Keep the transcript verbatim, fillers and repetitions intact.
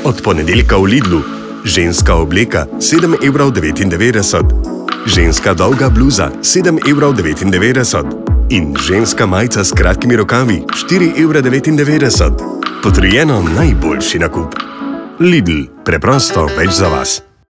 Od ponedeljka v Lidlu. Ženska obleka sedem evrov devetindevetdeset. Ženska dolga bluza sedem evrov devetindevetdeset. In ženska majica s kratkimi rokavi štiri evre devetindevetdeset. Potrjeno najboljši nakup. Lidl, preprosto več za vas.